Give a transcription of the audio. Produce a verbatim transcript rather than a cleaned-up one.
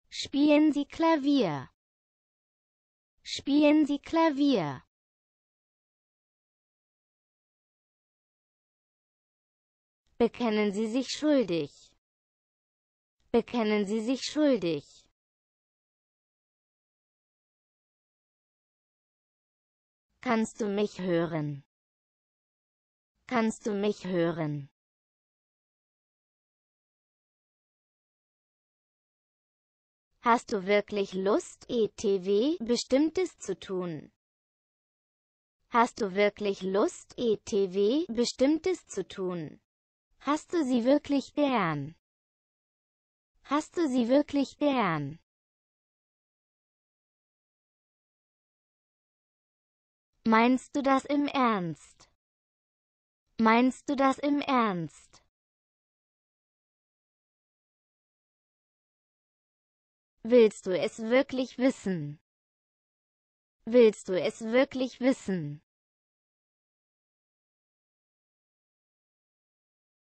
Spielen Sie Klavier. Spielen Sie Klavier. Bekennen Sie sich schuldig. Bekennen Sie sich schuldig. Kannst du mich hören? Kannst du mich hören? Hast du wirklich Lust, E T W Bestimmtes zu tun? Hast du wirklich Lust, E T W Bestimmtes zu tun? Hast du sie wirklich gern? Hast du sie wirklich gern? Meinst du das im Ernst? Meinst du das im Ernst? Willst du es wirklich wissen? Willst du es wirklich wissen?